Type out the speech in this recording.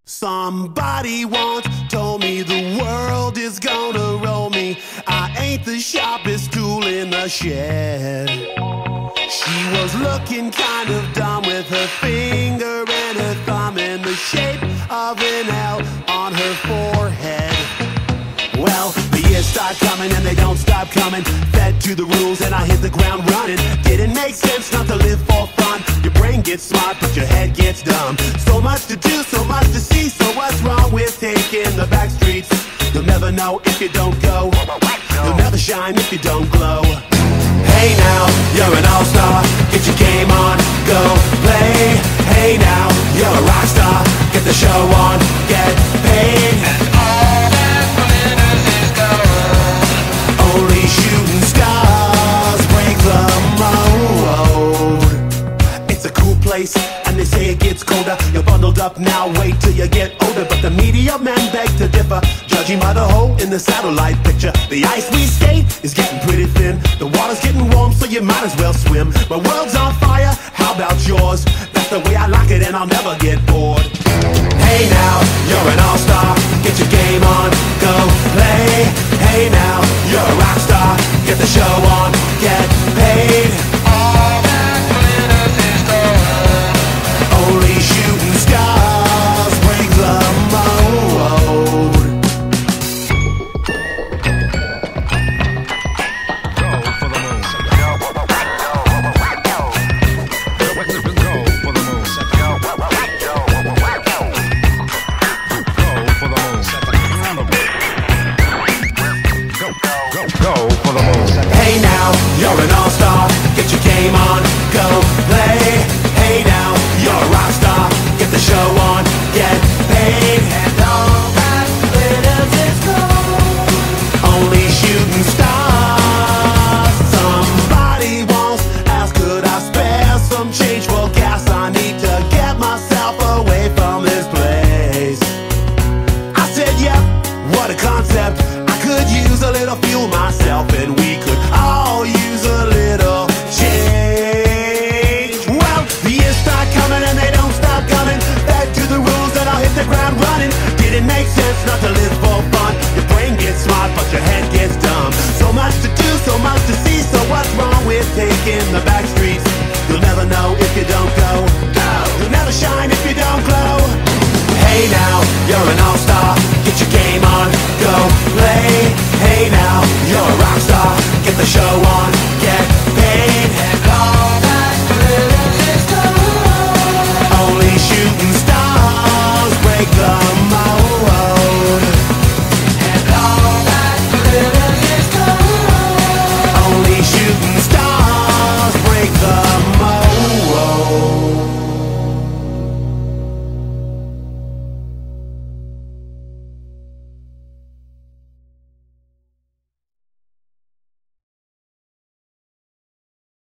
Somebody once told me the world is gonna roll me. I ain't the sharpest tool in the shed. She was looking kind of dumb with her finger and her thumb in the shape of an L on her forehead. Well, the years start coming and they don't stop coming. Fed to the rules and I hit the ground running. Didn't make sense not to live for fun. Your brain gets smart but your head gets dumb. So much to do, so much to see. So what's wrong with taking the back streets? You'll never know if you don't go. You'll never shine if you don't glow. Hey now, you're an all-star. Get your game on, go play. Hey now, you're a rock star. Get the show on, get paid. And all that glitters is gold. Only shooting stars break the mold. It's a cool place, and they say it gets colder. You're bundled up now, wait till you get older. But the media men beg to differ, judging by the hole in the satellite picture. The ice we skate is getting pretty thin. The water's getting warm, so you might as well swim. My world's on fire, how about yours? That's the way I like it and I'll never get bored. Hey now, you're an all-star. Get your game on, go play. Hey now, you're a rock star. Get the show on, get paid. All that glitters is gold. Only shooting stars break the mold. Hey now, you're an all-star. Get your game on, go play. Hey now, you're a rock star. Get the show on, get paid. And all that glitters is gold. Only shooting stars. Somebody once asked, could I spare some change for gas? I need to get myself away from this place. I said, yep, what a concept. I could use a little fuel myself, and we could all use a little change. Well, the years start coming and they don't stop coming. Back to the rules and I'll hit the ground running. Didn't make sense not to live for fun. Your brain gets smart but your head gets dumb. So much to do, so much to see. So what's wrong with taking the back streets? You'll never know if you don't go. You'll never shine if you don't glow. Hey now, you're an all-star. Get your game on, go play. Hey now, you're a rock star. Get the show on, get